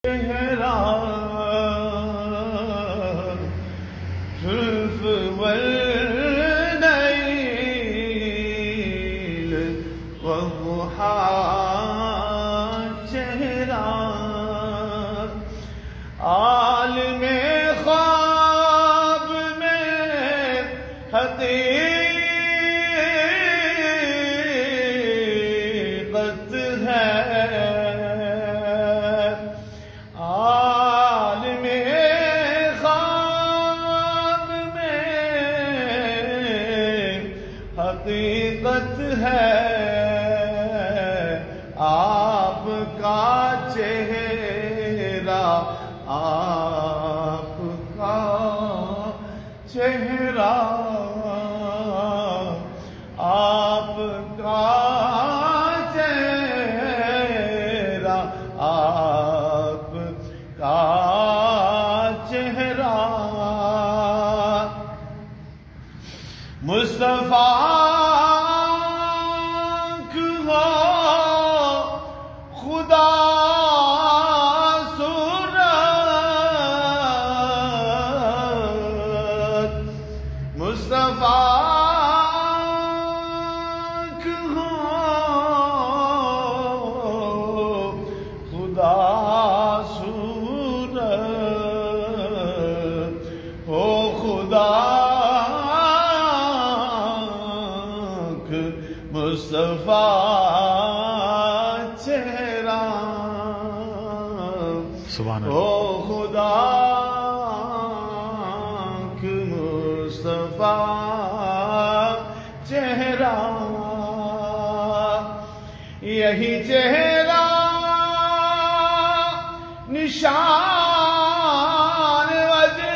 چہرہ زلف واللیل والضحیٰ چہرہ عالم خواب میں حقیقت ہے، عالم خواب میں حقیقت ہے، آپ کا چہرہ، آپ کا چہرہ، آپ کا چہرہ، آپ کا چہرہ مصطفیٰ ہو خدا صورت، مصطفیٰ ہو خدا صورت، ہو خدا مصطفیٰ چہرہ، سبحان اللہ، او خدا مصطفیٰ چہرہ، یہی چہرہ نشان وجہ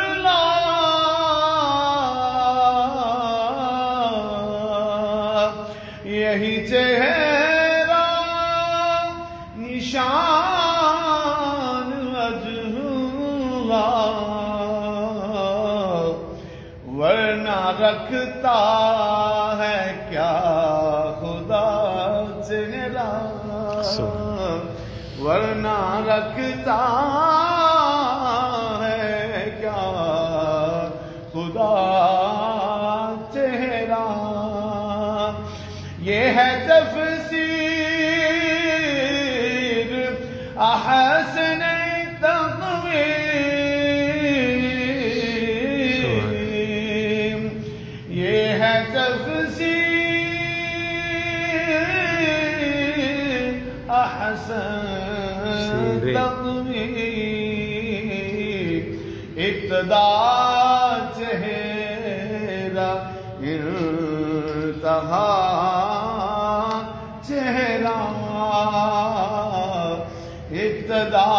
اللہ، یہی چہرہ نشان وجہ اللہ، ورنہ رکھتا ہے کیا خدا چہرہ، ورنہ رکھتا ہے کیا خدا چہرہ، یہ ہے تفسیر احسن تقویم، یہ ہے تفسیر احسن تقویم، ابتدا چہرہ انتہا چہرہ، ابتدا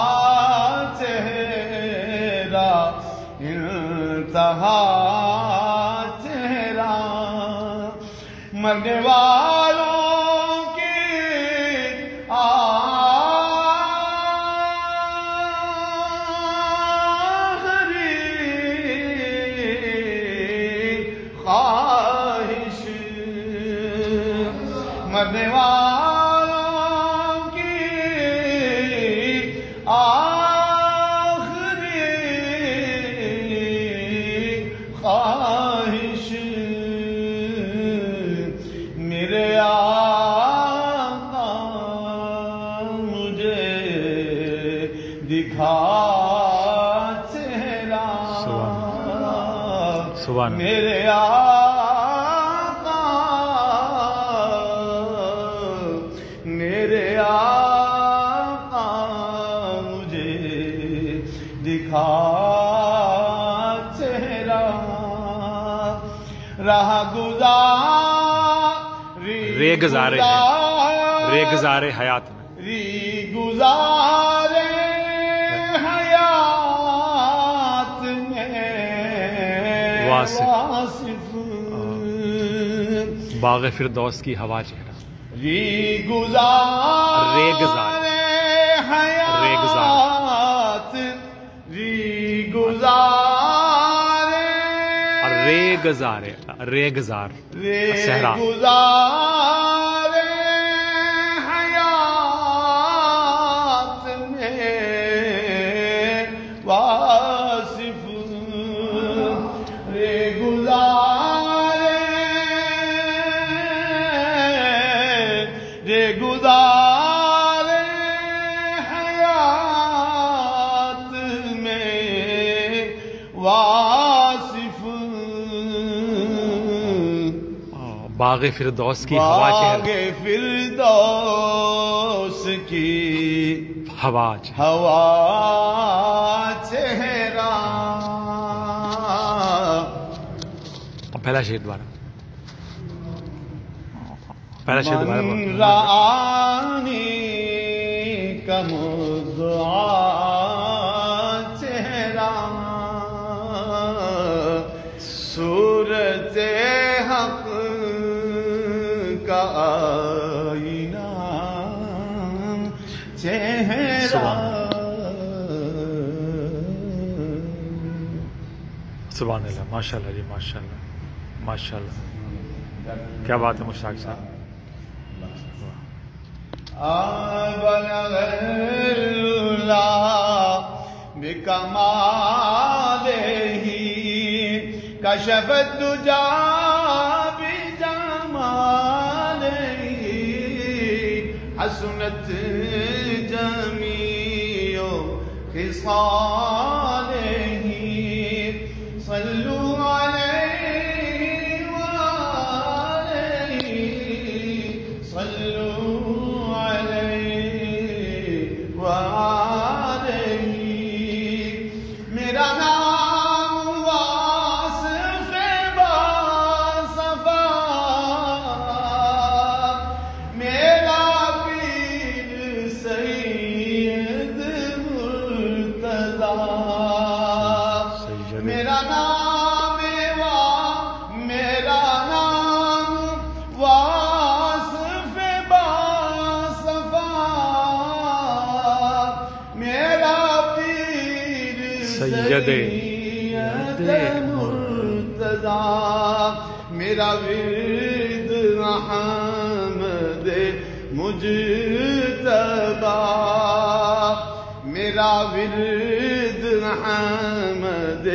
چہرہ انتہا چہرہ، مرنے والوں کی آخری خواہش، مرنے والوں کی آخری خواہش، میرے آقا مجھے دکھا چہرہ، سبحان اللہ، میرے آقا، میرے آقا مجھے دکھا چہرہ، راہ رے گزارے حیات میں، ری گزارے حیات میں واصف، باغ فردوس کی ہوا چہرہ، ری گزارے حیات، ری گزارے ریگزار صحرا، گزارے حیات میں باغ فردوس کی ہوا باغ چہرہ فردوس کی ہوا چہرہ ہوا چہرہ. پہلا شعر دوبارہ پہلا شعر دوبارہ من رآنی کا مدعا چہرہ صورت حق کا آئینہ چہرہ. سبحان اللہ. ماشاء اللہ جی، ماشاء اللہ ماشاء اللہ. کیا بات ہے مشتاق صاحب. بلغ اللہ بکمالہ کشف الدجى بجمالہ حسنت جمیع خصالہ صلوا علیہ وآلہ صلوا علیہ وآلہ. میرا نام واصف باصفا میرا پیر سید مرتضی. میرا نام واصف باصفا میرا پیر سید مرتضی. میرا ورد احمد مجتبی میرا ورد احمد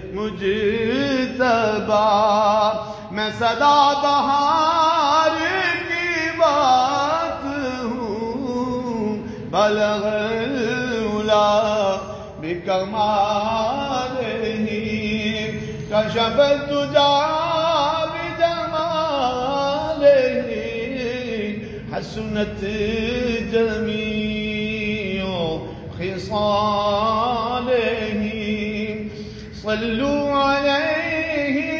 مجتبی. میں صدا بہار کی بات ہوں بلغ العلا بکمالہ کشف الدجى بجمالہ حسنت جمیع خصالہ صلوا علیہ